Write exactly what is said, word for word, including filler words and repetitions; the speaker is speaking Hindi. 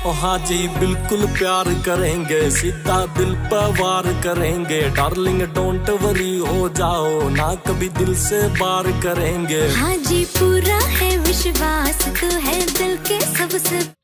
ओ हाँ जी बिल्कुल प्यार करेंगे, सीधा दिल पर वार करेंगे। डार्लिंग डोंट वरी हो जाओ ना, कभी दिल से बार करेंगे। हाँ जी पूरा है विश्वास, तू है दिल के सबसे